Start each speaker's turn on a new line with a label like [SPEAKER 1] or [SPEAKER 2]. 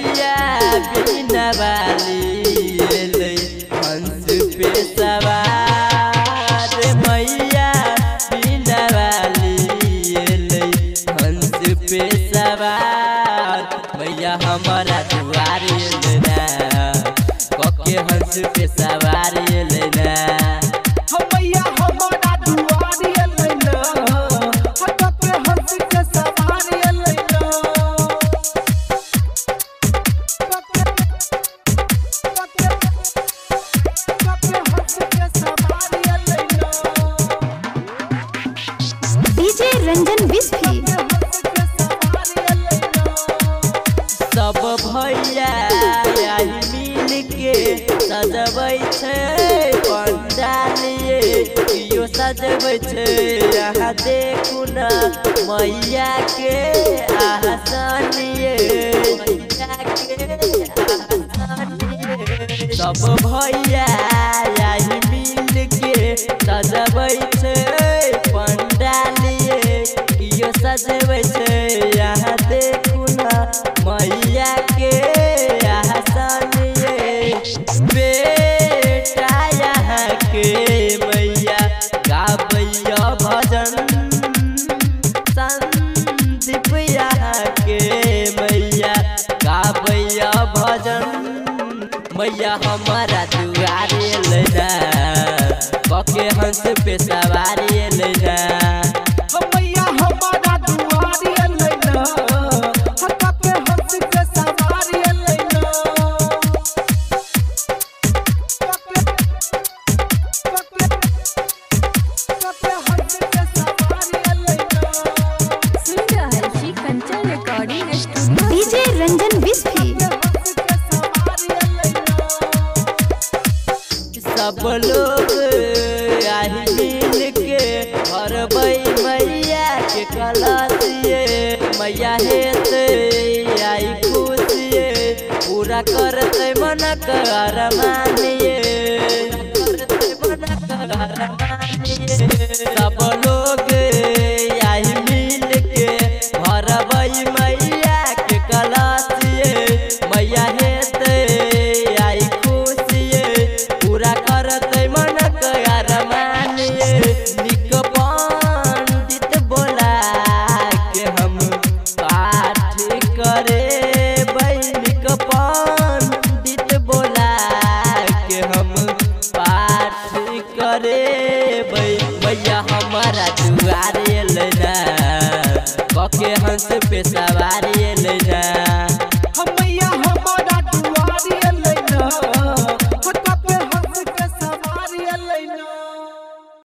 [SPEAKER 1] मैया बिना वाली हंस पे सवार मैया बिना वाली हंस पे सवार मैया हमारा दुआरे लेना कके हंस पे सवार लेना
[SPEAKER 2] मैया हमारा दुआरे लेना कके हंस पे सवार लेना
[SPEAKER 3] डीजे रंजन विस्फी
[SPEAKER 1] सब भैया मिल के सजबै छे पंडालिए कियो सजबै छे यहाँ देखू न मैया के आसनिए मैया के आसनिए सब भैया मिल के सजबै छे पंडालिए कियो सजबै छे यहाँ देखू न मैया के आसनिए बेटा यहाँ के मैया गाबैया भजन संदीप यहाँ के मैया गाबैया भजन मैया हमारा दुआरे लेना कके हंस पे सवारी लेना
[SPEAKER 2] मैया हमारा दुआरे लेना कके हंस पे सवारी लेना कके हंस पे सवारी लेना
[SPEAKER 3] सुन रहा है Kanchan recording studio DJ Ranjan विस्फी
[SPEAKER 1] सब लोग मिल के भरबै मैया के कलसिए मैया हेते आई खुशिए पूरा करते मन कर मानिए सब लोग मिल के भरबै मैया के कलसिए मैया हेते आई खुशिए पूरा करते मन कर मानिए निक पंडित बोला के हम पाठ करे निक पंडित बोला के हम पाठ करे भैया हमारा दुआरे लेना कके हंस पे सवारी